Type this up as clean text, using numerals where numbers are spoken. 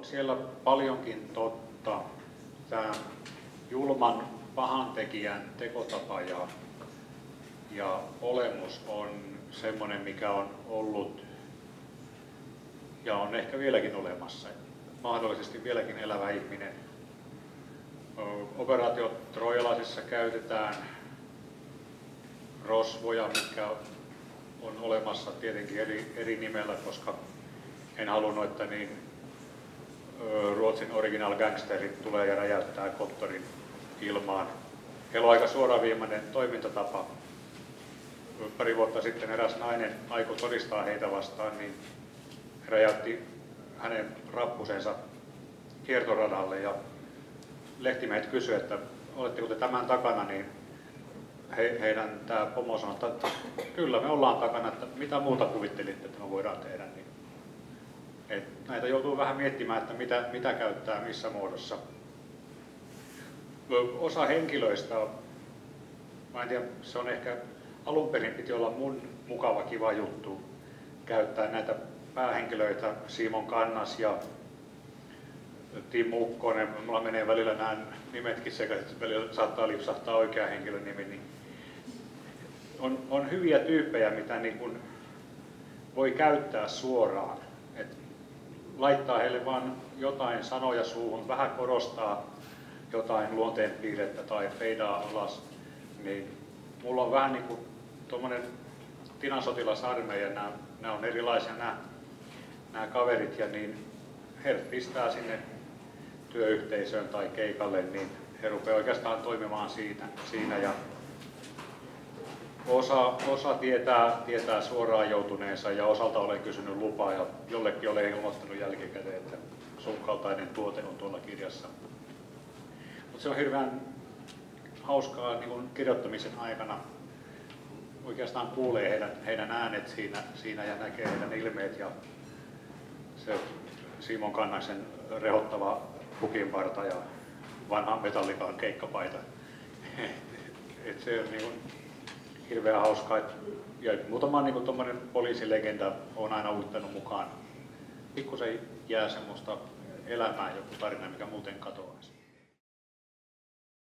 siellä paljonkin totta. Tämä julman pahantekijän tekotapa ja olemus on semmoinen, mikä on ollut ja on ehkä vieläkin olemassa. Mahdollisesti vieläkin elävä ihminen. Operaatio Trojalaisessa käytetään rosvoja, mitkä on olemassa tietenkin eri nimellä, koska en halunnut, että Ruotsin original gangsterit tulee ja räjäyttää Kottorin ilmaan. Heillä on aika suoraviimainen toimintatapa. Pari vuotta sitten eräs nainen aikoi todistaa heitä vastaan, niin räjäytti hänen rappusensa kiertoradalle ja lehtimiehet kysyivät, että oletteko te tämän takana, niin heidän tämä pomo sanoi, että kyllä me ollaan takana, että mitä muuta kuvittelitte, että me voidaan tehdä. Niin, näitä joutuu vähän miettimään, että mitä käyttää missä muodossa. Osa henkilöistä, mä en tiedä, se on ehkä alun perin piti olla mun mukava kiva juttu käyttää näitä päähenkilöitä, Simon Kannas ja Tim Ukkonen, mulla menee välillä nämä nimetkin sekaisin, välillä saattaa lipsahtaa oikea henkilön nimi, niin on hyviä tyyppejä, mitä niin kuin voi käyttää suoraan. Et laittaa heille vaan jotain sanoja suuhun, vähän korostaa jotain luonteenpiirrettä tai feidaa alas, niin mulla on vähän niin kuin tuommoinen tinasotilasarmeija, nämä on erilaisia nämä kaverit, ja niin he pistää sinne työyhteisöön tai keikalle, niin he rupeaa oikeastaan toimimaan siinä ja osa tietää suoraan joutuneensa ja osalta olen kysynyt lupaa ja jollekin olen ilmoittanut jälkikäteen, että sun kaltainen tuote on tuolla kirjassa. Mutta se on hirveän hauskaa niin kuin kirjoittamisen aikana. Oikeastaan kuulee heidän äänet siinä ja näkee heidän ilmeet ja se Simon Kannaksen rehottava pukinparta ja vanha Metallican keikkapaita. Se on niin kuin hirveän hauskaa. Ja muutama niin kuin poliisilegenda on aina uittanut mukaan. Pikkusen jää semmoista elämää, joku tarina, mikä muuten katoaisi.